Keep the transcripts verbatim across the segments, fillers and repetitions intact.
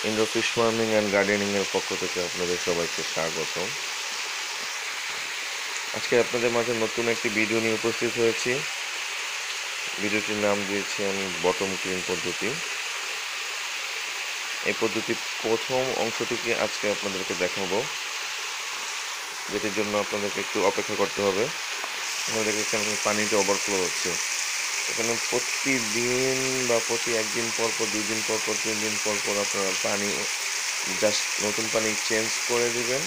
Indra fish farming and gardening এর পক্ষ থেকে আপনাদের সবাইকে স্বাগত। আজকে আপনাদের মাঝে নতুন একটি ভিডিও নিয়ে উপস্থিত হয়েছি। ভিডিওটির নাম দিয়েছি আমি বটম ক্লিন পদ্ধতি। এই পদ্ধতির প্রথম অংশটিকে আজকে আপনাদেরকে দেখাবো, যেটির জন্য আপনাদেরকে একটু অপেক্ষা করতে হবে। আপনাদেরকে এখানে পানিতে ওভারফ্লো হচ্ছে, এখানে প্রতিদিন বা প্রতি একদিন পর পর, দুই দিন পর পর, তিন দিন পর পর আপনারা পানি জাস্ট নতুন পানি চেঞ্জ করে দিবেন।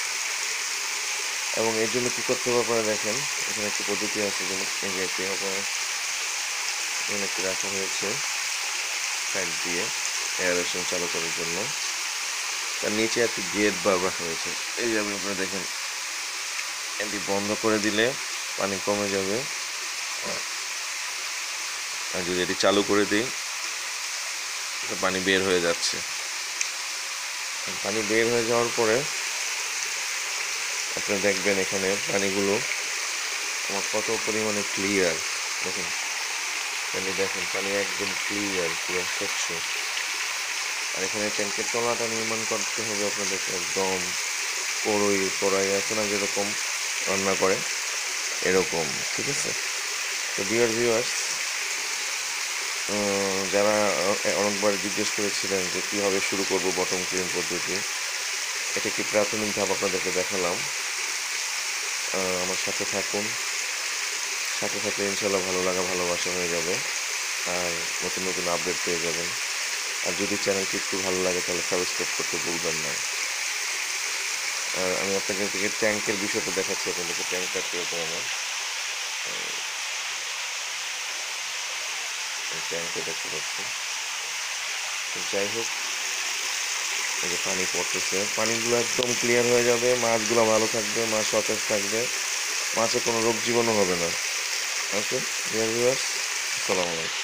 এবং এর জন্য কী করতে হবে আপনারা দেখেন, এখানে একটি পদ্ধতি আছে, যেমন এই যে একটি এখানে একটি রাখা হয়েছে সাইড দিয়ে এয়ারেশন চালু করার জন্য। তার নিচে একটি গেট বার রাখা হয়েছে। এই যে আপনারা দেখেন, এটি বন্ধ করে দিলে পানি কমে যাবে, আর যদি এটি চালু করে দিই পানি বের হয়ে যাচ্ছে। পানি বের হয়ে যাওয়ার পরে আপনি দেখবেন এখানে পানিগুলো আমার কত পরিমাণে ক্লিয়ার। দেখেন পানি, দেখেন পানি একদম ক্লিয়ার, পুরো স্বচ্ছ। আর এখানে ট্যাঙ্কের তলাটা নির্মাণ করতে হবে আপনাদেরকে একদম কড়াই কড়াই আছে না, যেরকম রান্না করে এরকম, ঠিক আছে? তো ডিয়ার ভিউয়ার্স, যারা অনেকবার জিজ্ঞেস করেছিলেন যে কীভাবে শুরু করব বটম ক্লিন পদ্ধতি, এটা কি প্রাথমিক ধাপ আপনাদেরকে দেখালাম। আমার সাথে থাকুন, সাথে সাথে ইনশাল্লাহ ভালো লাগা ভালোবাসা হয়ে যাবে, আর নতুন নতুন আপডেট পেয়ে যাবেন। আর যদি চ্যানেলটি একটু ভালো লাগে তাহলে সাবস্ক্রাইব করতে ভুলবেন না। আর আমি আপনাদেরকে ট্যাঙ্কের বিষয়টা দেখাচ্ছি, আপনাদেরকে ট্যাঙ্কটা কীরকম আমার ট্যাঙ্কে দেখতে পাচ্ছি। যাই হোক, এই যে পানি পড়তেছে, পানিগুলো একদম ক্লিয়ার হয়ে যাবে, মাছগুলো ভালো থাকবে, মাছ সতেজ থাকবে, মাছের কোনো রোগ জীবাণু হবে না। ওকে ডিয়ার ভিউয়ার্স, আসসালামু আলাইকুম।